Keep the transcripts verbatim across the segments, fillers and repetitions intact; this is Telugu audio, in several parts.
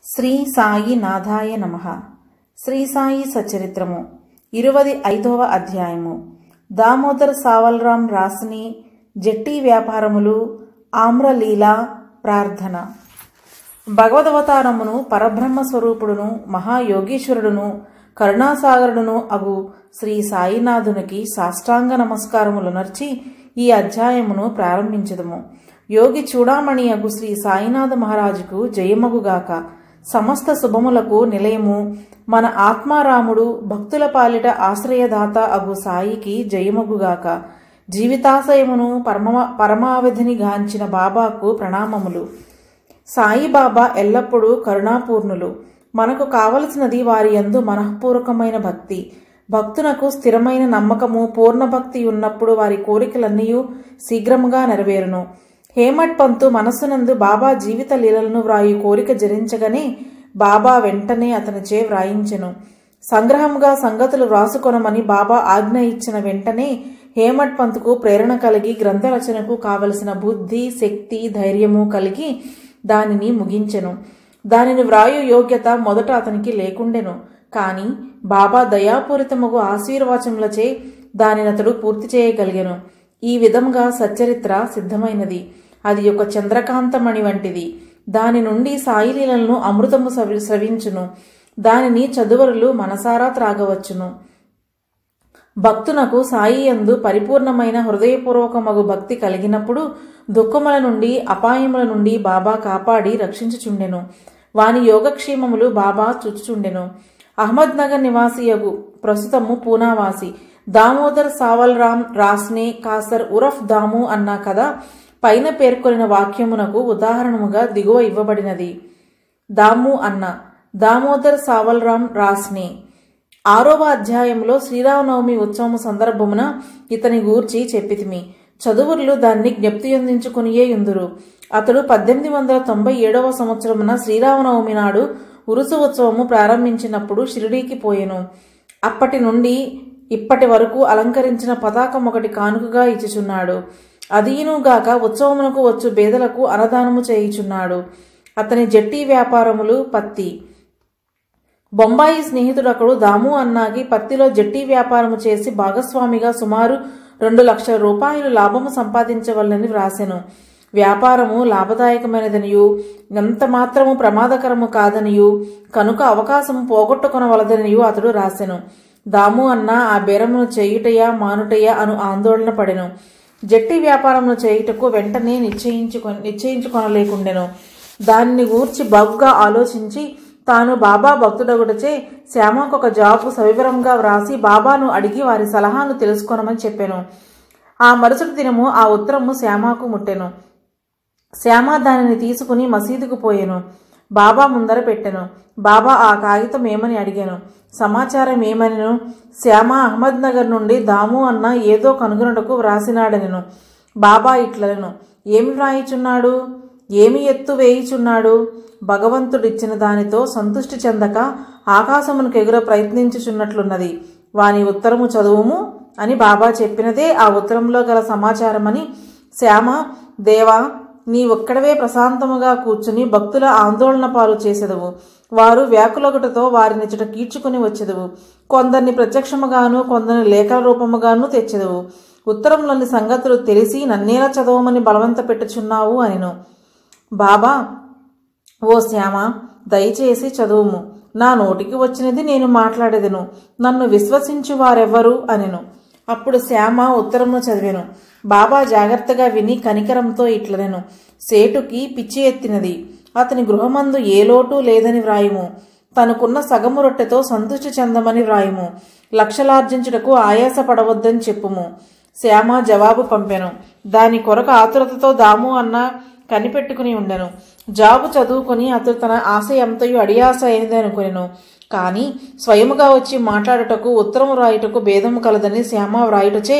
శ్రీ సాయి నాథాయ నమః. శ్రీ సాయి సచరిత్రము ఇరవై ఐదవ అధ్యాయము. దామోదర్ సావల్రాం రాసిని జట్టి వ్యాపారములు ఆమ్రలీల ప్రార్థన. భగవదవతారమును పరబ్రహ్మ స్వరూపుడును మహాయోగీశ్వరుడును కరుణాసాగరుడును అగు శ్రీ సాయినాథునికి సాష్టాంగ నమస్కారములునర్చి ఈ అధ్యాయమును ప్రారంభించదము. యోగి చూడామణి అగు శ్రీ సాయినాథ మహారాజుకు జయమగుగాక. సమస్త శుభములకు నిలయము మన ఆత్మారాముడు భక్తుల పాలిట ఆశ్రయదాత అగు సాయికి జయమగుగాక. జీవితాశయమును పరమ పరమావధిని గాంచిన బాబాకు ప్రణామములు. సాయిబాబా ఎల్లప్పుడూ కరుణాపూర్ణులు. మనకు కావలసినది వారి యందు మనఃపూర్వకమైన భక్తి. భక్తునకు స్థిరమైన నమ్మకము పూర్ణ భక్తి ఉన్నప్పుడు వారి కోరికలన్నీ శీఘ్రముగా నెరవేరును. హేమట్ పంతు మనస్సునందు బాబా జీవిత లీలలను వ్రాయి కోరిక జరించగానే బాబా వెంటనే అతనిచే వ్రాయించెను. సంగ్రహముగా సంగతులు వ్రాసుకొనమని బాబా ఆజ్ఞ ఇచ్చిన వెంటనే హేమట్ పంతుకు ప్రేరణ కలిగి గ్రంథ రచనకు కావలసిన బుద్ధి శక్తి ధైర్యము కలిగి దానిని ముగించెను. దానిని వ్రాయు యోగ్యత మొదట అతనికి లేకుండెను. కాని బాబా దయాపూరితముగు ఆశీర్వచములచే దానినతడు పూర్తి చేయగలిగెను. ఈ విధంగా సచ్చరిత్ర సిద్ధమైనది. అది ఒక చంద్రకాంతమణి వంటిది. దాని నుండి సాయిలీలను అమృతము స్రవించును. దానిని చదువరులు మనసారా త్రాగవచ్చును. భక్తునకు సాయి యందు పరిపూర్ణమైన హృదయపూర్వకమగు భక్తి కలిగినప్పుడు దుఃఖముల నుండి అపాయముల నుండి బాబా కాపాడి రక్షించుచుండెను. వాని యోగక్షేమములు బాబా చూచుచుండెను. అహ్మద్ నగర్ నివాసియగు ప్రస్తుతము పూనావాసి దామోదర్ సావల్రాం రాస్నే కాసర్ ఉరఫ్ దాము అన్న కథ పైన పేర్కొనిన వాక్యమునకు ఉదాహరణముగా దిగువ ఇవ్వబడినది. దాము అన్న దామోదర్ సావల్రాం రాస్నే. ఆరవ అధ్యాయంలో శ్రీరామనవమి ఉత్సవము సందర్భమున ఇతని గూర్చి చెప్పితిమి. చదువుర్లు దాన్ని జ్ఞప్తియందించుకునియే యుందురు. అతడు పద్దెనిమిది వందల తొంభై ఏడవ సంవత్సరమున శ్రీరామనవమి నాడు ఉరుసు ఉత్సవము ప్రారంభించినప్పుడు షిరిడీకి పోయెను. అప్పటి నుండి ఇప్పటి వరకు అలంకరించిన పతాకం ఒకటి కానుకగా ఇచ్చుచున్నాడు. అదీనుగాక ఉత్సవమునకు వచ్చు బేదలకు అన్నదానము చేయుచున్నాడు. అతని జట్టి వ్యాపారములు పత్తి. బొంబాయి స్నేహితుడొకడు దాము అన్నాకి పత్తిలో జట్టి వ్యాపారము చేసి భాగస్వామిగా సుమారు రెండు లక్షల రూపాయలు లాభము సంపాదించవలనని వ్రాసెను. వ్యాపారము లాభదాయకమైనదనియు ఎంత మాత్రము ప్రమాదకరము కాదనియు కనుక అవకాశము పోగొట్టుకొనవలదనియు అతడు రాసెను. దాము అన్న ఆ బేరమును చేయుటయా మానుటయా అను ఆందోళన పడెను. జట్టి వ్యాపారమును చేయుటకు వెంటనే నిశ్చయించుకొ నిశ్చయించుకొనలేకుండెను. దానిని గూర్చి బాగుగా ఆలోచించి తాను బాబా భక్తుడగుటచే శ్యామకు ఒక జాబు సవివరంగా వ్రాసి బాబాను అడిగి వారి సలహాను తెలుసుకొనమని చెప్పెను. ఆ మరుసటి దినము ఆ ఉత్తరము శ్యామకు ముట్టెను. శ్యామ దానిని తీసుకుని మసీదుకు పోయెను. బాబా ముందర పెట్టెను. బాబా ఆ కాగితం ఏమని అడిగాను. సమాచారం ఏమనెను. శ్యామ అహ్మద్ నగర్ నుండి దాము అన్న ఏదో కనుగొనుటకు వ్రాసినాడనెను. బాబా ఇట్లనెను. ఏమి వ్రాయిచున్నాడు? ఏమి ఎత్తు వేయిచున్నాడు? భగవంతుడిచ్చిన దానితో సంతుష్టి చెందక ఆకాశమునకు ఎగుర ప్రయత్నించుచున్నట్లున్నది. వాని ఉత్తరము చదువుము అని బాబా చెప్పినదే ఆ ఉత్తరంలో గల సమాచారమని శ్యామ, దేవా, నీ ఒక్కడవే ప్రశాంతముగా కూర్చుని భక్తుల ఆందోళన పాలు చేసెదవు. వారు వ్యాకులగుటతో వారిని చుట కీడ్చుకుని వచ్చెదవు. కొందరిని ప్రత్యక్షముగాను కొందరిని లేఖల రూపముగాను తెచ్చెదవు. ఉత్తరంలోని సంగతులు తెలిసి నన్నేలా చదవమని బలవంత పెట్టుచున్నావు అనెను. బాబా, ఓ శ్యామ, దయచేసి చదువుము. నా నోటికి వచ్చినది నేను మాట్లాడేదను. నన్ను విశ్వసించు వారెవ్వరు అనెను. అప్పుడు శ్యామ ఉత్తరమును చదివెను. బాబా జాగ్రత్తగా విని కనికరంతో ఇట్లనెను. సేటుకి పిచ్చి ఎత్తినది. అతని గృహమందు ఏ లోటు లేదని వ్రాయుము. తనకున్న సగము రొట్టెతో సంతృష్టి చెందమని వ్రాయుము. లక్షలార్జించుటకు ఆయాస పడవద్దని చెప్పుము. శ్యామ జవాబు పంపెను. దాని కొరకు ఆతురతతో దాము అన్న కనిపెట్టుకుని ఉండెను. జాబు చదువుకుని అతడు తన ఆశయంతయు అడియాస అయినది అనుకునెను. కాని స్వయముగా వచ్చి మాట్లాడుటకు ఉత్తరము వ్రాయుటకు భేదము కలదని శ్యామ వ్రాయుటచే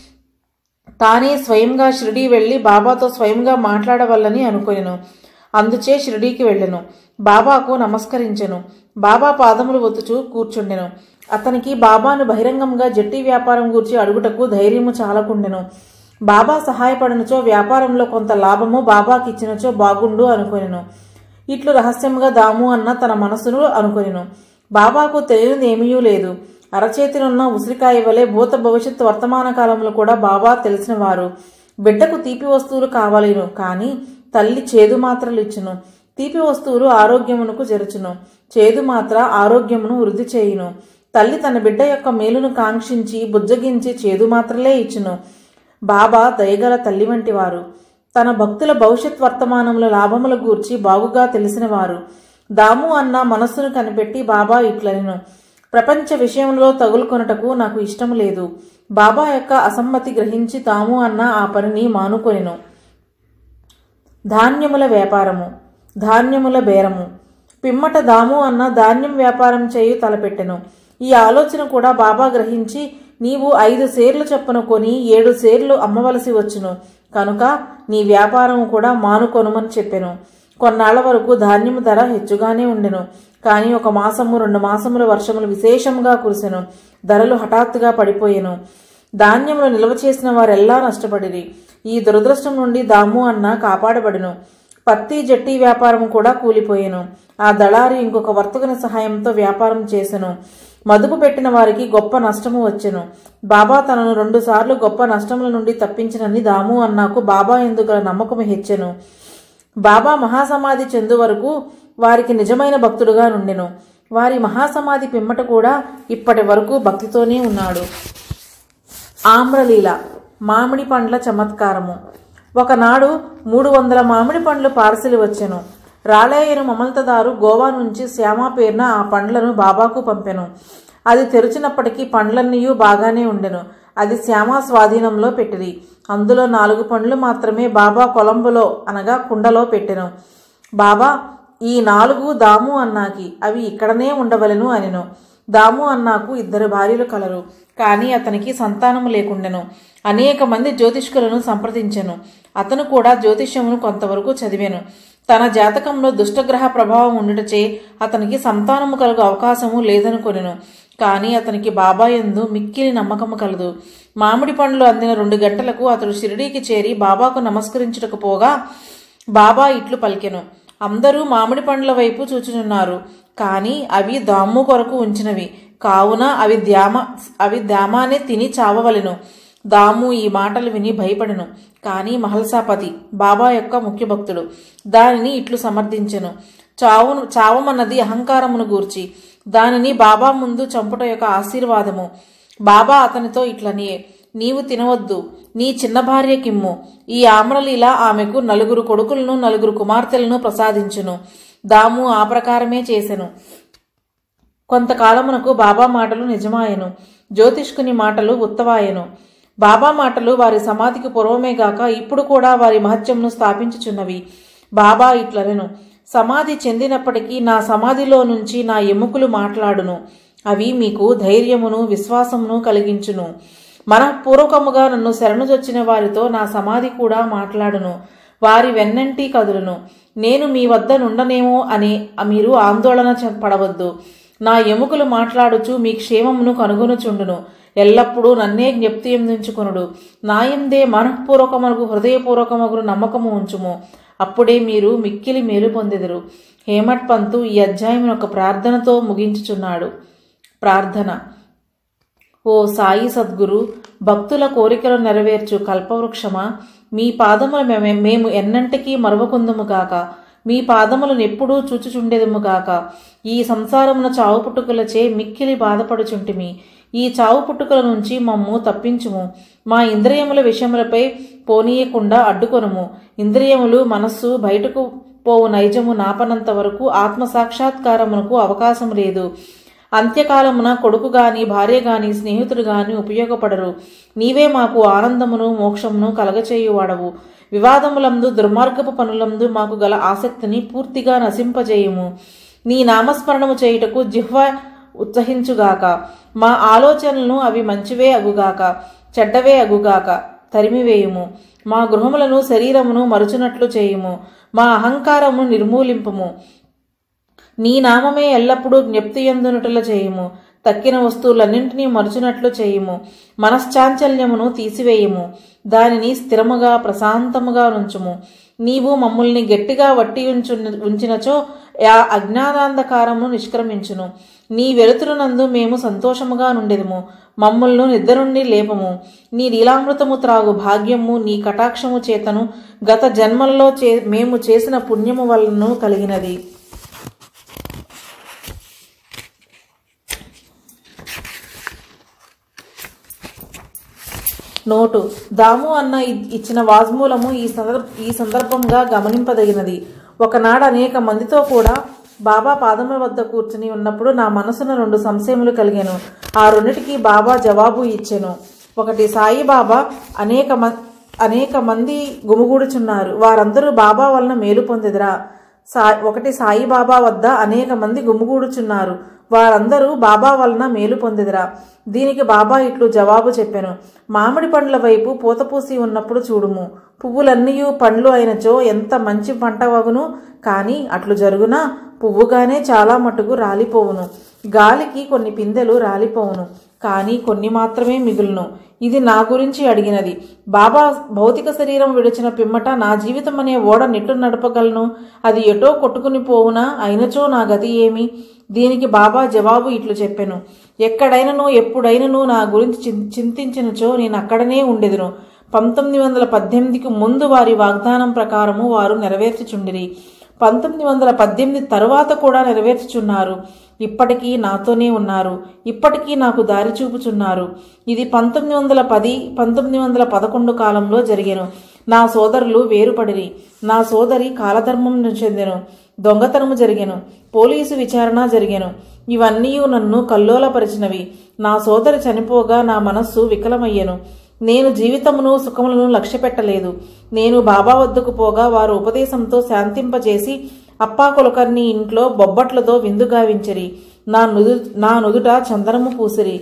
తానే స్వయంగా షిరిడీ వెళ్లి బాబాతో స్వయంగా మాట్లాడవల్లని అనుకునెను. అందుచే షిరిడీకి వెళ్ళెను. బాబాకు నమస్కరించెను. బాబా పాదములు ఒత్తుచూ కూర్చుండెను. అతనికి బాబాను బహిరంగంగా జట్టి వ్యాపారం గూర్చి అడుగుటకు ధైర్యము చాలకుండెను. బాబా సహాయపడనుచో వ్యాపారంలో కొంత లాభము బాబాకి ఇచ్చినచో బాగుండు అనుకొనెను. ఇట్లు రహస్యముగా దాము అన్న తన మనసును అనుకొనెను. బాబాకు తెలియనిది ఏమీ లేదు. అరచేతినున్న ఉసిరికాయ వలె భూత భవిష్యత్ వర్తమాన కాలంలో కూడా బాబా తెలిసిన వారు. బిడ్డకు తీపి వస్తువులు కావలేను, కాని తల్లి చేదు మాత్రలు ఇచ్చును. తీపి వస్తువులు ఆరోగ్యమునకు జరుచును, చేదు మాత్ర ఆరోగ్యమును వృద్ధి చేయును. తల్లి తన బిడ్డ యొక్క మేలును కాంక్షించి బుజ్జగించి చేదు మాత్రలే ఇచ్చును. బాబా దయగల తల్లి వంటి వారు. తన భక్తుల భవిష్యత్ వర్తమానముల లాభముల గూర్చి బాగుగా తెలిసినవారు. దాము అన్న మనస్సును కనిపెట్టి బాబా ఇట్లనెను, ప్రపంచ విషయంలో తగులుకొనుటకు నాకు ఇష్టము లేదు. బాబా యొక్క అసమ్మతి గ్రహించి దాము అన్న ఆ పనిని మానుకొనెను. ధాన్యముల వ్యాపారము. ధాన్యముల బేరము. పిమ్మట దాము అన్న ధాన్యం వ్యాపారం చేయు తలపెట్టెను. ఈ ఆలోచన కూడా బాబా గ్రహించి, నీవు ఐదు సేర్లు చొప్పున కొని ఏడు సేర్లు అమ్మవలసి వచ్చును, కనుక నీ వ్యాపారము కూడా మానుకొనుమని చెప్పెను. కొన్నాళ్ల వరకు ధాన్యము ధర హెచ్చుగానే ఉండెను. కాని ఒక మాసము రెండు మాసముల వర్షములు విశేషంగా కురిసెను. ధరలు హఠాత్తుగా పడిపోయెను. ధాన్యములు నిల్వ చేసిన వారెల్లా నష్టపడిరి. ఈ దురదృష్టం నుండి దాము అన్న కాపాడబడెను. పత్తి జట్టి వ్యాపారం కూడా కూలిపోయెను. ఆ దళారి ఇంకొక వర్తకుని సహాయంతో వ్యాపారం చేసెను. మదుపు పెట్టిన వారికి గొప్ప నష్టము వచ్చెను. బాబా తనను రెండు సార్లు గొప్ప నష్టముల నుండి తప్పించినని దాము అన్నకు బాబా ఎందుకు నమ్మకము హెచ్చెను. బాబా మహాసమాధి చెందు వరకు వారికి నిజమైన భక్తుడుగా నుండెను. వారి మహాసమాధి పిమ్మట కూడా ఇప్పటి వరకు భక్తితోనే ఉన్నాడు. ఆమ్రలీల. మామిడి పండ్ల చమత్కారము. ఒకనాడు మూడు వందల మామిడి పండ్లు పార్సిల్ వచ్చెను. రాలేయను మమల్తదారు గోవా నుంచి శ్యామ పేరున ఆ పండ్లను బాబాకు పంపెను. అది తెరిచినప్పటికీ పండ్లన్నీయూ బాగానే ఉండెను. అది శ్యామ స్వాధీనంలో పెట్టిరి. అందులో నాలుగు పండ్లు మాత్రమే బాబా కొలంబులో అనగా కుండలో పెట్టెను. బాబా, ఈ నాలుగు దాము అన్నాకి, అవి ఇక్కడనే ఉండవలెను అనెను. దాము అన్నాకు ఇద్దరు భార్యలు కలరు, కానీ అతనికి సంతానము లేకుండెను. అనేక మంది జ్యోతిష్కులను సంప్రదించెను. అతను కూడా జ్యోతిష్యమును కొంతవరకు చదివాను. తన జాతకంలో దుష్టగ్రహ ప్రభావం ఉండుటచే అతనికి సంతానము కలుగు అవకాశము లేదనుకొనెను. కానీ అతనికి బాబా యందు మిక్కిలి నమ్మకము కలదు. మామిడి పండ్లు అందిన రెండు గంటలకు అతడు షిరిడీకి చేరి బాబాకు నమస్కరించుటకు పోగా బాబా ఇట్లు పలికెను, అందరూ మామిడి పండ్ల వైపు చూచుచున్నారు, కానీ అవి దాము కొరకు ఉంచినవి, కావున అవి ధ్యామ అవి ధ్యామానే తిని చావవలెను. దాము ఈ మాటలు విని భయపడెను. కానీ మహల్సాపతి బాబా యొక్క ముఖ్య భక్తుడు దానిని ఇట్లు సమర్థించెను. చావును చావమన్నది అహంకారమును గూర్చి, దానిని బాబా ముందు చంపుట యొక్క ఆశీర్వాదము. బాబా అతనితో ఇట్లనే, నీవు తినవద్దు, నీ చిన్న భార్య కిమ్ము. ఈ ఆమ్రలీల ఆమెకు నలుగురు కొడుకులను నలుగురు కుమార్తెలను ప్రసాదించును. దాము ఆ ప్రకారమే చేసెను. కొంతకాలమునకు బాబా మాటలు నిజమాయెను, జ్యోతిష్కుని మాటలు ఉత్తవాయెను. బాబా మాటలు వారి సమాధికి పూర్వమేగాక ఇప్పుడు కూడా వారి మహత్యమును స్థాపించుచున్నవి. బాబా ఇట్లనెను, సమాధి చెందినప్పటికీ నా సమాధిలో నుంచి నా ఎముకలు మాట్లాడును. అవి మీకు ధైర్యమును విశ్వాసమును కలిగించును. మనఃపూర్వకముగా నన్ను శరణుజొచ్చిన వారితో నా సమాధి కూడా మాట్లాడును. వారి వెన్నంటి కదులును. నేను మీ వద్ద నుండనేమో అని మీరు ఆందోళన పడవద్దు. నా ఎముకలు మాట్లాడుచు మీ క్షేమమును కనుగొనుచుండును. ఎల్లప్పుడూ నన్నే జ్ఞప్తి ఎందించుకొనుడు. నాయందే మనఃపూర్వకమగు హృదయపూర్వకమగు నమ్మకము ఉంచుము. అప్పుడే మీరు మిక్కిలి మేలు పొందెదరు. హేమట్ పంతు ఈ అధ్యాయం ఒక ప్రార్థనతో ముగించుచున్నాడు. ప్రార్థన. ఓ సాయి సద్గురు, భక్తుల కోరికలు నెరవేర్చు కల్పవృక్షమా, మీ పాదములు మేము ఎన్నంటికీ మరువకుందుముగాక. మీ పాదములను ఎప్పుడూ చూచుచుండెదముగాక. ఈ సంసారమున చావు పుట్టుకలచే మిక్కిలి బాధపడుచుంటిమి. ఈ చావు పుట్టుకల నుంచి మమ్ము తప్పించుము. మా ఇంద్రియముల విషయములపై పోనీయకుండా అడ్డుకొనుము. ఇంద్రియములు మనస్సు బయటకు పోవు నైజము నాపనంత వరకు ఆత్మసాక్షాత్కారమునకు అవకాశం లేదు. అంత్యకాలమున కొడుకు గాని భార్య గాని స్నేహితుడు గాని ఉపయోగపడరు. నీవే మాకు ఆనందమును మోక్షమును కలగచేయువాడవు. వివాదములందు దుర్మార్గపు పనులందు మాకు గల ఆసక్తిని పూర్తిగా నశింపజేయుము. నీ నామస్మరణము చేయుటకు జిహ్వ ఉత్సహించుగాక. మా ఆలోచనలను అవి మంచివే అగుగాక, చెడ్డవే అగుగాక తరిమివేయుము. మా గృహములను శరీరమును మరుచునట్లు చేయుము. మా అహంకారమును నిర్మూలింపుము. నీ నామమే ఎల్లప్పుడూ జ్ఞప్తియందునట్ల చేయుము. తక్కిన వస్తువులన్నింటినీ మరుచునట్లు చేయుము. మనశ్చాంచల్యమును తీసివేయుము. దానిని స్థిరముగా ప్రశాంతముగా నుంచుము. నీవు మమ్ముల్ని గట్టిగా వట్టి ఉంచు ఉంచినచో ఆ అజ్ఞానాంధకారమును నిష్క్రమించును. నీ వెలుతురునందు మేము సంతోషముగా నుండెదము. మమ్ములను నిద్ర నుండి లేపము. నీ లీలామృతము త్రాగు భాగ్యము నీ కటాక్షము చేతను గత జన్మల్లో చే మేము చేసిన పుణ్యము వలన కలిగినది. నోటు దాము అన్న ఇచ్చిన వాజ్మూలము ఈ సందర్భ ఈ సందర్భంగా గమనింపదగినది. ఒకనాడు అనేక మందితో కూడా బాబా పాదముల వద్ద కూర్చుని ఉన్నప్పుడు నా మనసున రెండు సంశయములు కలిగాను. ఆ రెండిటికి బాబా జవాబు ఇచ్చెను. ఒకటి, సాయిబాబా అనేక అనేక మంది గుమిగూడుచున్నారు, వారందరూ బాబా వలన మేలు పొందెదరా? సా ఒకటి సాయిబాబా వద్ద అనేక మంది గుమిగూడుచున్నారు, వారందరూ బాబా వలన మేలు పొందెదరా? దీనికి బాబా ఇట్లు జవాబు చెప్పెను. మామిడి పండ్ల వైపు పూతపూసి ఉన్నప్పుడు చూడుము. పువ్వులన్నీయు పండ్లు అయినచో ఎంత మంచి పంట వగును. కానీ అట్లు జరుగునా? పువ్వుగానే చాలా మటుకు రాలిపోవును. గాలికి కొన్ని పిందెలు రాలిపోవును, కానీ కొన్ని మాత్రమే మిగులును. ఇది నా గురించి అడిగినది. బాబా భౌతిక శరీరం విడిచిన పిమ్మట నా జీవితం అనే ఓడ నెట్టు నడపగలను. అది ఎటో కొట్టుకుని పోవునా? అయినచో నా గతి ఏమి? దీనికి బాబా జవాబు ఇట్లు చెప్పెను. ఎక్కడైనను ఎప్పుడైనను నా గురించి చింతించినచో నేను అక్కడనే ఉండెదను. పంతొమ్మిది వందల పద్దెనిమిదికి ముందు వారి వాగ్దానం ప్రకారము వారు నెరవేర్చుచుండిరి. పంతొమ్మిది వందల పద్దెనిమిది తరువాత కూడా నెరవేర్చుచున్నారు. ఇప్పటికీ నాతోనే ఉన్నారు. ఇప్పటికీ నాకు దారి చూపుచున్నారు. ఇది పంతొమ్మిది వందల పది పంతొమ్మిది వందల పదకొండు కాలంలో జరిగెను. నా సోదరులు వేరుపడిరి. నా సోదరి కాలధర్మం చెందెను. దొంగతనము జరిగెను. పోలీసు విచారణ జరిగెను. ఇవన్నీ నన్ను కల్లోలపరిచినవి. నా సోదరి చనిపోగా నా మనస్సు వికలమయ్యెను. నేను జీవితమును సుఖములను లక్ష్య పెట్టలేదు. నేను బాబా వద్దకు పోగా వారు ఉపదేశంతో శాంతింపజేసి అప్పా కులకర్ణి ఇంట్లో బొబ్బట్లతో విందు గావించిరి. నా నుదు నా నుదుట చందనము పూసిరి.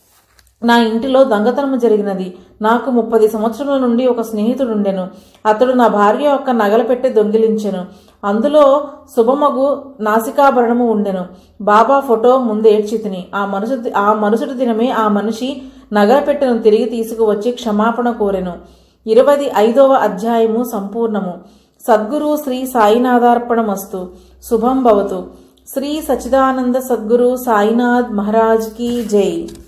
నా ఇంటిలో దొంగతనము జరిగినది. నాకు ముప్పది సంవత్సరముల నుండి ఒక స్నేహితుడుండెను. అతడు నా భార్య యొక్క నగలు పెట్టి దొంగిలించెను. అందులో శుభమగు నాసికాభరణము ఉండెను. బాబా ఫోటో ముందేడ్చితిని. ఆ మనుషు ఆ మరుసటి దినమే ఆ మనిషి నగలపెట్టెను తిరిగి తీసుకువచ్చి క్షమాపణ కోరెను. ఇరవై ఐదవ అధ్యాయము సంపూర్ణము. సద్గురు శ్రీ సాయినాథార్పణమస్తు. శుభం భవతు. శ్రీ సచ్చిదానంద సద్గురు సాయినాథ్ మహారాజ్ కీ జై.